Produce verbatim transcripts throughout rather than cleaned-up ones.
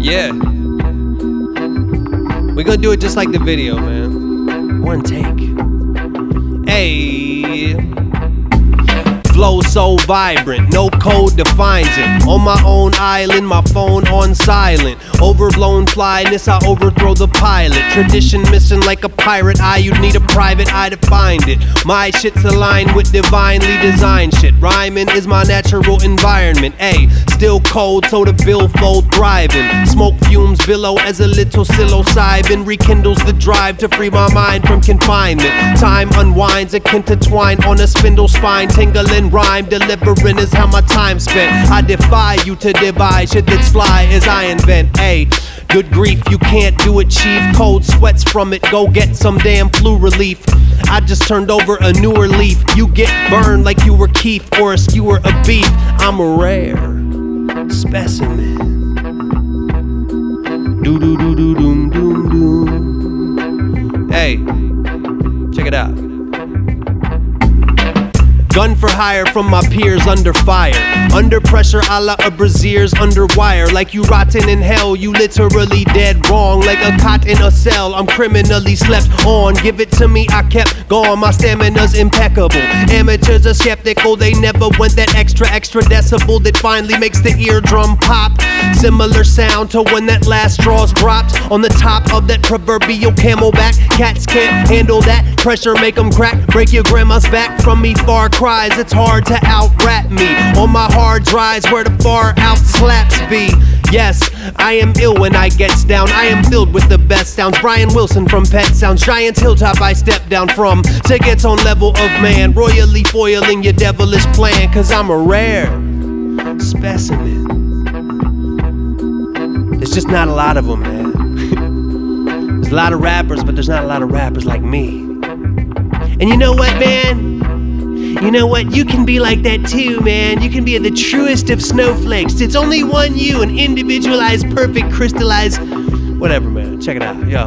Yeah. We gonna do it just like the video, man. One take. Hey. Flow so vibrant, no code defines it. On my own island, my phone on silent. Overblown flyness, I overthrow the pilot. Tradition missing like a pirate eye, you'd need a private eye to find it. My shit's aligned with divinely designed shit. Rhyming is my natural environment. A still cold, so the billfold thriving. Smoke fumes billow as a little psilocybin rekindles the drive to free my mind from confinement. Time unwinds akin to twine on a spindle spine, tingling rhyme, delivering is how my time spent. I defy you to devise shit that's fly as I invent. A good grief, you can't do it, chief. Cold sweats from it, go get some damn flu relief. I just turned over a newer leaf. You get burned like you were Keith or a skewer of beef. I'm a rare specimen. Do do do do doom doom doom. Hey, check it out. Gun for hire from my peers under fire. Under pressure a la a brazier's under wire. Like you rotten in hell, you literally dead wrong. Like a cot in a cell, I'm criminally slept on. Give it to me, I kept going, my stamina's impeccable. Amateurs are skeptical, they never went that extra, extra decibel that finally makes the eardrum pop. Similar sound to when that last straw's dropped on the top of that proverbial camelback. Cats can't handle that pressure, make them crack. Break your grandma's back from me, far cry. It's hard to out-rap me on my hard drives where the far out slaps be. Yes, I am ill when I gets down. I am filled with the best sounds. Brian Wilson from Pet Sounds. Giants Hilltop I step down from to get on level of man. Royally foiling your devilish plan, cause I'm a rare specimen. There's just not a lot of them, man. There's a lot of rappers, but there's not a lot of rappers like me. And you know what, man? You know what? You can be like that too, man. You can be the truest of snowflakes. It's only one you, an individualized, perfect, crystallized... Whatever, man. Check it out. Yo.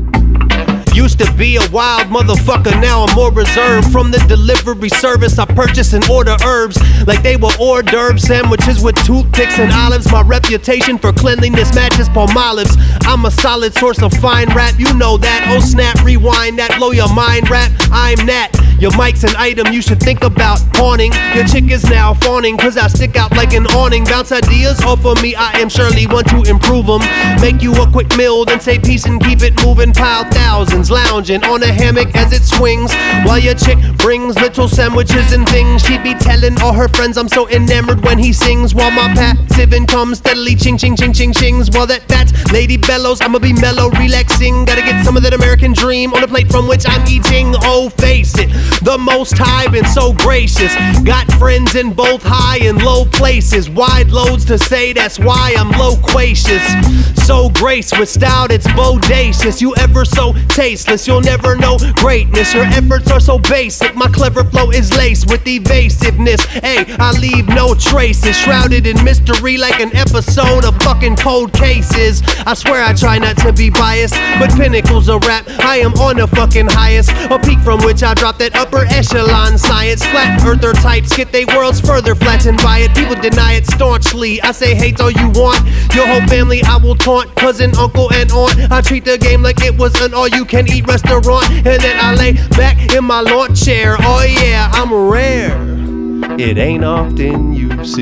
Used to be a wild motherfucker, now I'm more reserved. From the delivery service I purchase and order herbs like they were hors d'oeuvres. Sandwiches with toothpicks and olives. My reputation for cleanliness matches Palmolive's. I'm a solid source of fine rap, you know that. Oh snap, rewind that, blow your mind rap. I'm that. Your mic's an item you should think about pawning. Your chick is now fawning cause I stick out like an awning. Bounce ideas off of me, I am surely one to improve them. Make you a quick meal, then say peace and keep it moving. Pile thousands, lounging on a hammock as it swings. While your chick brings little sandwiches and things. She be telling all her friends I'm so enamored when he sings. While my passive income steadily ching ching ching ching chings. While that fat lady bellows, I'ma be mellow, relaxing. Gotta get some of that American dream on a plate from which I'm eating. Oh, face it, the Most High been so gracious. Got friends in both high and low places. Wide loads to say, that's why I'm loquacious. So grace with style that's bodacious. You ever so tasteless, you'll never know greatness. Your efforts are so basic, my clever flow is laced with evasiveness. Hey, I leave no traces, shrouded in mystery like an episode of fucking Cold Cases. I swear I try not to be biased, but pinnacles of rap, I am on the fucking highest. A peak from which I drop that upper echelon science. Flat earther types get they worlds further flattened by it. People deny it staunchly, I say hate all you want. Your whole family I will taunt, cousin, uncle, and aunt. I treat the game like it was an all-you-can-eat restaurant, and then I lay back in my lawn chair. Oh yeah, I'm rare. It ain't often you see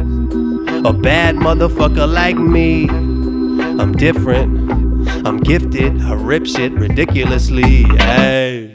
a bad motherfucker like me. I'm different, I'm gifted, I rip shit ridiculously. Hey.